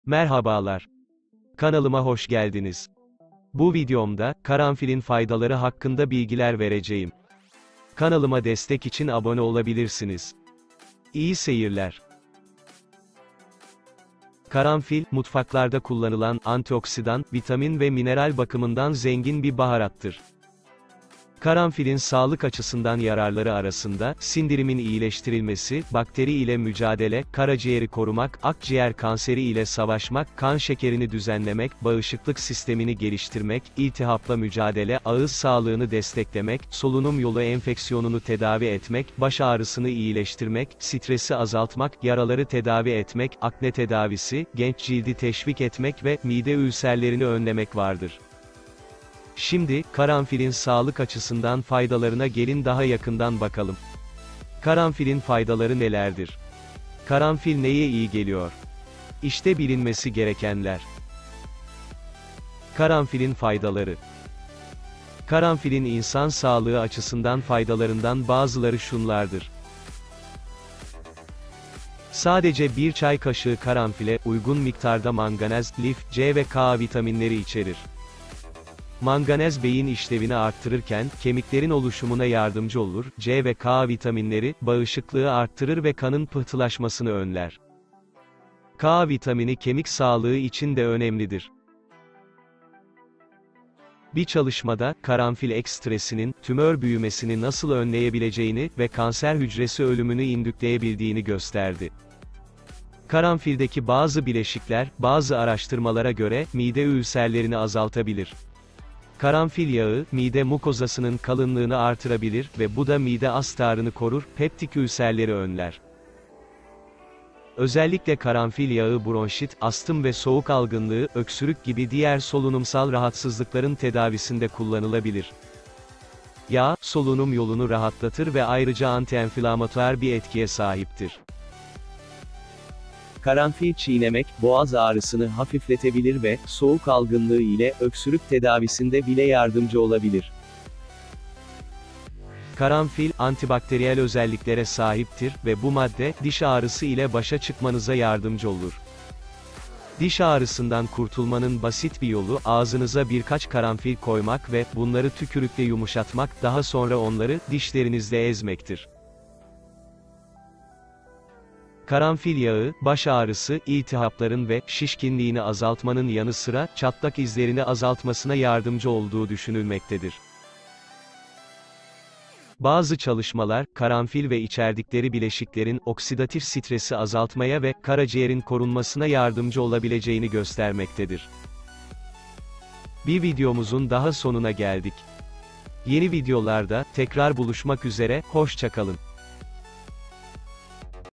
Merhabalar. Kanalıma hoş geldiniz. Bu videomda, karanfilin faydaları hakkında bilgiler vereceğim. Kanalıma destek için abone olabilirsiniz. İyi seyirler. Karanfil, mutfaklarda kullanılan, antioksidan, vitamin ve mineral bakımından zengin bir baharattır. Karanfilin sağlık açısından yararları arasında, sindirimin iyileştirilmesi, bakteri ile mücadele, karaciğeri korumak, akciğer kanseri ile savaşmak, kan şekerini düzenlemek, bağışıklık sistemini geliştirmek, iltihapla mücadele, ağız sağlığını desteklemek, solunum yolu enfeksiyonunu tedavi etmek, baş ağrısını iyileştirmek, stresi azaltmak, yaraları tedavi etmek, akne tedavisi, genç cildi teşvik etmek ve mide ülserlerini önlemek vardır. Şimdi, karanfilin sağlık açısından faydalarına gelin daha yakından bakalım. Karanfilin faydaları nelerdir? Karanfil neye iyi geliyor? İşte bilinmesi gerekenler. Karanfilin faydaları. Karanfilin insan sağlığı açısından faydalarından bazıları şunlardır. Sadece bir çay kaşığı karanfile, uygun miktarda manganez, lif, C ve K vitaminleri içerir. Manganez beyin işlevini arttırırken, kemiklerin oluşumuna yardımcı olur, C ve K vitaminleri, bağışıklığı arttırır ve kanın pıhtılaşmasını önler. K vitamini kemik sağlığı için de önemlidir. Bir çalışmada, karanfil ekstresinin, tümör büyümesini nasıl önleyebileceğini ve kanser hücresi ölümünü indükleyebildiğini gösterdi. Karanfildeki bazı bileşikler, bazı araştırmalara göre, mide ülserlerini azaltabilir. Karanfil yağı, mide mukozasının kalınlığını artırabilir ve bu da mide astarını korur, peptik ülserleri önler. Özellikle karanfil yağı bronşit, astım ve soğuk algınlığı, öksürük gibi diğer solunumsal rahatsızlıkların tedavisinde kullanılabilir. Yağ, solunum yolunu rahatlatır ve ayrıca antienflamatuar bir etkiye sahiptir. Karanfil çiğnemek, boğaz ağrısını hafifletebilir ve, soğuk algınlığı ile, öksürük tedavisinde bile yardımcı olabilir. Karanfil, antibakteriyel özelliklere sahiptir ve bu madde, diş ağrısı ile başa çıkmanıza yardımcı olur. Diş ağrısından kurtulmanın basit bir yolu, ağzınıza birkaç karanfil koymak ve, bunları tükürükle yumuşatmak, daha sonra onları, dişlerinizle ezmektir. Karanfil yağı, baş ağrısı, iltihapların ve şişkinliğini azaltmanın yanı sıra, çatlak izlerini azaltmasına yardımcı olduğu düşünülmektedir. Bazı çalışmalar, karanfil ve içerdikleri bileşiklerin, oksidatif stresi azaltmaya ve, karaciğerin korunmasına yardımcı olabileceğini göstermektedir. Bir videomuzun daha sonuna geldik. Yeni videolarda, tekrar buluşmak üzere, hoşça kalın.